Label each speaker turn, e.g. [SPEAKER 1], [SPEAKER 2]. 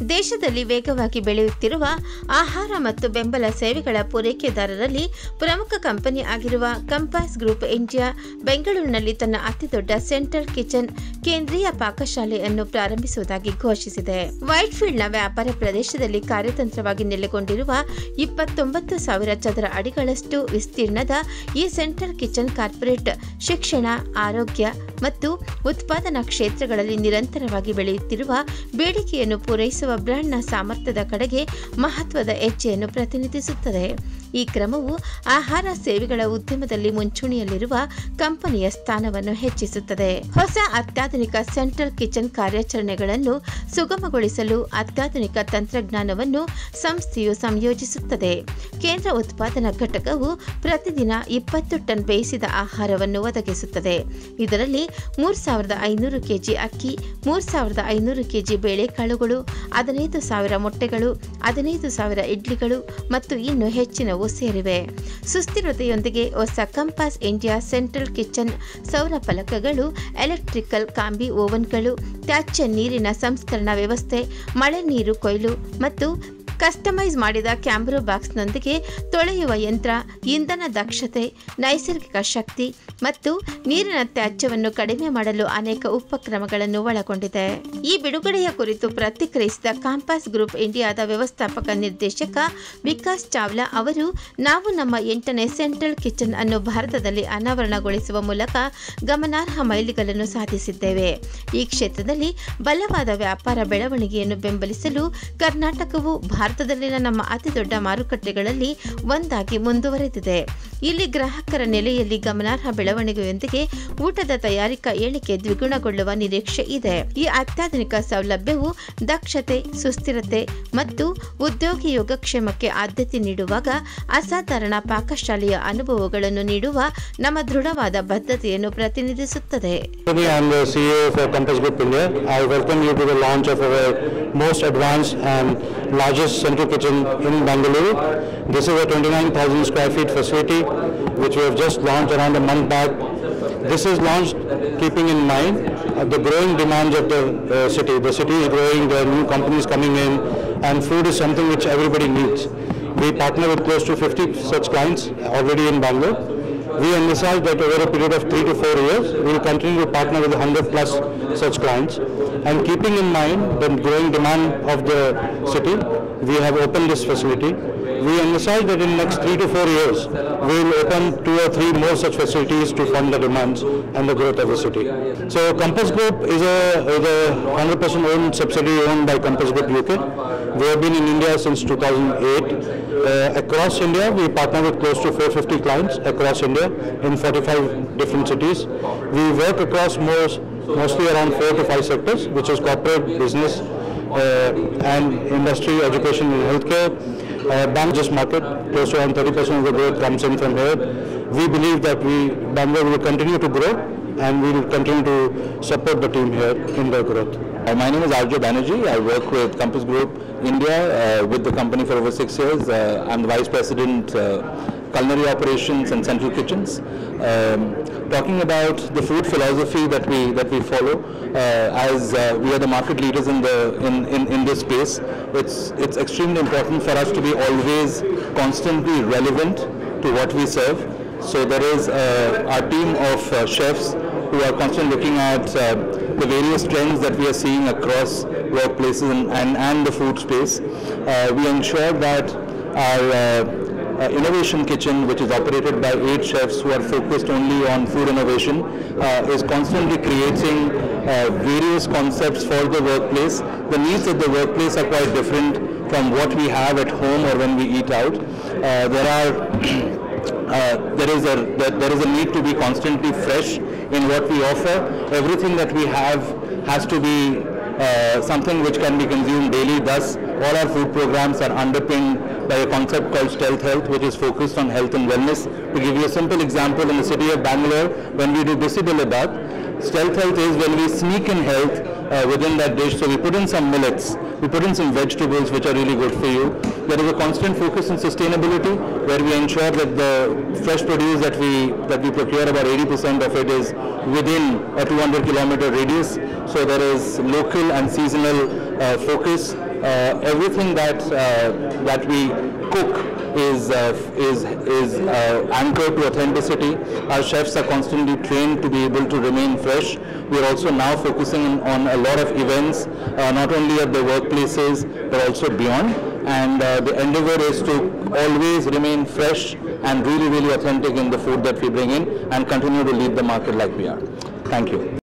[SPEAKER 1] ದೇಶದಲ್ಲಿ ವೇಗವಾಗಿ ಬೆಳೆಯುತ್ತಿರುವ ಆಹಾರ ಮತ್ತು ಬೆಂಬಲ ಸೇವೆಗಳ ಪೂರೈಕೆದಾರರಲ್ಲಿ ಪ್ರಮುಖ ಕಂಪನಿ ಆಗಿರುವ ಕಂಪಾಸ್ ಗ್ರೂಪ್ ಇಂಡಿಯಾ ಬೆಂಗಳೂರಿನಲ್ಲಿ ತನ್ನ ಅತಿದೊಡ್ಡ ಸೆಂಟ್ರಲ್ ಕಿಚನ್ ಕೇಂದ್ರೀಯ ಪಾಕಶಾಲೆಯನ್ನು ಪ್ರಾರಂಭಿಸುವುದಾಗಿ ಘೋಷಿಸಿದೆ. ವೈಟ್ಫೀಲ್ಡ್ನ ವ್ಯಾಪಾರ ಪ್ರದೇಶದಲ್ಲಿ ಕಾರ್ಯತಂತ್ರವಾಗಿ ನೆಲೆಗೊಂಡಿರುವ 29,000 ಚದರ ಅಡಿಗಳಷ್ಟು ವಿಸ್ತೀರ್ಣದ ಈ ಸೆಂಟ್ರಲ್ ಕಿಚನ್ ಕಾರ್ಪೊರೇಟ್ ಶಿಕ್ಷಣ, ಆರೋಗ್ಯ ಮತ್ತು ಉತ್ಪಾದನಾ ಕ್ಷೇತ್ರಗಳಲ್ಲಿ ನಿರಂತರವಾಗಿ ಬೆಳೆಯುತ್ತಿರುವ ಬೇಡಿಕೆಯನ್ನು ಪೂರೈಸುವ ಬ್ರ್ಯಾಂಡ್ನ ಸಾಮರ್ಥ್ಯದ ಕಡೆಗೆ ಮಹತ್ವದ ಹೆಜ್ಜೆಯನ್ನು ಪ್ರತಿನಿಧಿಸುತ್ತದೆ. ಈ ಕ್ರಮವು ಆಹಾರ ಸೇವೆಗಳ ಉದ್ಯಮದಲ್ಲಿ ಮುಂಚೂಣಿಯಲ್ಲಿರುವ ಕಂಪನಿಯ ಸ್ಥಾನವನ್ನು ಹೆಚ್ಚಿಸುತ್ತದೆ. ಹೊಸ ಅತ್ಯಾಧುನಿಕ ಸೆಂಟ್ರಲ್ ಕಿಚನ್ ಕಾರ್ಯಾಚರಣೆಗಳನ್ನು ಸುಗಮಗೊಳಿಸಲು ಅತ್ಯಾಧುನಿಕ ತಂತ್ರಜ್ಞಾನವನ್ನು ಸಂಸ್ಥೆಯು ಸಂಯೋಜಿಸುತ್ತದೆ. ಕೇಂದ್ರ ಉತ್ಪಾದನಾ ಘಟಕವು ಪ್ರತಿದಿನ 20 ಟನ್ ಬೇಯಿಸಿದ ಆಹಾರವನ್ನು ಒದಗಿಸುತ್ತದೆ. ಇದರಲ್ಲಿ 3,500 ಕೆಜಿ ಅಕ್ಕಿ, 3,500 ಕೆಜಿ ಬೇಳೆಕಾಳುಗಳು, 15,000 ಮೊಟ್ಟೆಗಳು, 15,000 ಇಡ್ಲಿಗಳು ಮತ್ತು ಇನ್ನೂ ಹೆಚ್ಚಿನವು ಸೇರಿವೆ. ಸುಸ್ಥಿರತೆಯೊಂದಿಗೆ ಹೊಸ ಕಂಪಾಸ್ ಇಂಡಿಯಾ ಸೆಂಟ್ರಲ್ ಕಿಚನ್ ಸೌರ ಫಲಕಗಳು, ಎಲೆಕ್ಟ್ರಿಕಲ್ ಕಾಂಬಿ ಓವನ್ಗಳು, ತ್ಯಾಜ್ಯ ನೀರಿನ ಸಂಸ್ಕರಣಾ ವ್ಯವಸ್ಥೆ, ಮಳೆ ನೀರು ಕೊಯ್ಲು ಮತ್ತು ಕಸ್ಟಮೈಸ್ ಮಾಡಿದ ಕ್ಯಾಂಬ್ರೋ ಬಾಕ್ಸ್ನೊಂದಿಗೆ ತೊಳೆಯುವ ಯಂತ್ರ, ಇಂಧನ ದಕ್ಷತೆ, ನೈಸರ್ಗಿಕ ಶಕ್ತಿ ಮತ್ತು ನೀರಿನ ತ್ಯಾಜ್ಯವನ್ನು ಕಡಿಮೆ ಮಾಡಲು ಅನೇಕ ಉಪಕ್ರಮಗಳನ್ನು ಒಳಗೊಂಡಿದೆ. ಈ ಬಿಡುಗಡೆಯ ಕುರಿತು ಪ್ರತಿಕ್ರಿಯಿಸಿದ ಕಾಂಪಾಸ್ ಗ್ರೂಪ್ ಇಂಡಿಯಾದ ವ್ಯವಸ್ಥಾಪಕ ನಿರ್ದೇಶಕ ವಿಕಾಸ್ ಚಾವ್ಲಾ ಅವರು, ನಾವು ನಮ್ಮ 8ನೇ ಸೆಂಟ್ರಲ್ ಕಿಚನ್ ಅನ್ನು ಭಾರತದಲ್ಲಿ ಅನಾವರಣಗೊಳಿಸುವ ಮೂಲಕ ಗಮನಾರ್ಹ ಮೈಲಿಗಲ್ಲನ್ನು ಸಾಧಿಸಿದ್ದೇವೆ. ಈ ಕ್ಷೇತ್ರದಲ್ಲಿ ಬಲವಾದ ವ್ಯಾಪಾರ ಬೆಳವಣಿಗೆಯನ್ನು ಬೆಂಬಲಿಸಲು ಕರ್ನಾಟಕವು ಭಾರತದಲ್ಲಿನ ನಮ್ಮ ಅತಿದೊಡ್ಡ ಮಾರುಕಟ್ಟೆಗಳಲ್ಲಿ ಒಂದಾಗಿ ಮುಂದುವರೆದಿದೆ. ಇಲ್ಲಿ ಗ್ರಾಹಕರ ನೆಲೆಯಲ್ಲಿ ಗಮನಾರ್ಹ ಬೆಳವಣಿಗೆಯೊಂದಿಗೆ ಊಟದ ತಯಾರಿಕಾ ಏಳಿಕೆ ದ್ವಿಗುಣಗೊಳ್ಳುವ ನಿರೀಕ್ಷೆ ಇದೆ. ಈ ಅತ್ಯಾಧುನಿಕ ಸೌಲಭ್ಯವು ದಕ್ಷತೆ, ಸುಸ್ಥಿರತೆ ಮತ್ತು ಉದ್ಯೋಗಿ ಯೋಗಕ್ಷೇಮಕ್ಕೆ ಆದ್ಯತೆ ನೀಡುವಾಗ ಅಸಾಧಾರಣ ಪಾಕಶಾಲೆಯ ಅನುಭವಗಳನ್ನು ನೀಡುವ ನಮ್ಮ ದೃಢವಾದ ಬದ್ಧತೆಯನ್ನು ಪ್ರತಿನಿಧಿಸುತ್ತದೆ.
[SPEAKER 2] Central kitchen in Bangalore. This is a 29,000 square feet facility which we have just launched around a month back. This is launched keeping in mind the growing demands of the city. The city is growing, there are new companies coming in, and food is something which everybody needs. We partner with close to 50 such clients already in Bangalore. We envisage that over a period of 3 to 4 years, we will continue to partner with 100 plus such clients. And keeping in mind the growing demand of the city, we have opened this facility. We envisage that in the next 3 to 4 years, we will open 2 or 3 more such facilities to fund the demands and the growth of the city. So Compass Group is a 100% owned subsidiary owned by Compass Group UK. We have been in India since 2008. Across India, we partner with close to 450 clients across India in 45 different cities. We work across mostly around 4 to 5 sectors, which is corporate, business, and industry, education and healthcare. Bangladesh market, close to around 30% of the growth comes in from here. We believe that Bangalore will continue to grow and we will continue to support the team here in their growth.
[SPEAKER 3] My name is Arjo Banerjee. I work with Compass Group India, with the company for over 6 years. I'm the Vice President Culinary Operations and Central Kitchens. Talking about the food philosophy that we follow, as we are the market leaders in this space, it's extremely important for us to be always constantly relevant to what we serve. So there is our team of chefs who are constantly looking at the various trends that we are seeing across workplaces and the food space. We ensure that our innovation kitchen, which is operated by 8 chefs who are focused only on food innovation, is constantly creating various concepts for the workplace. The needs of the workplace are quite different from what we have at home or when we eat out. There is a need to be constantly fresh in what we offer. Everything that we have has to be something which can be consumed daily. Thus, all our food programs are underpinned by a concept called Stealth Health, which is focused on health and wellness. To give you a simple example, in the city of Bangalore, when we do Bisi Bilabat, Stealth Health is when we sneak in health within that dish. So we put in some millets, we put in some vegetables which are really good for you. There is a constant focus on sustainability, where we ensure that the fresh produce that we procure, about 80% of it is within a 200-kilometer radius. So there is local and seasonal focus. Everything that we cook is anchored to authenticity. Our chefs are constantly trained to be able to remain fresh. We are also now focusing on a lot of events, not only at the workplaces but also beyond. And the endeavor is to always remain fresh and really, really authentic in the food that we bring in and continue to lead the market like we are. Thank you.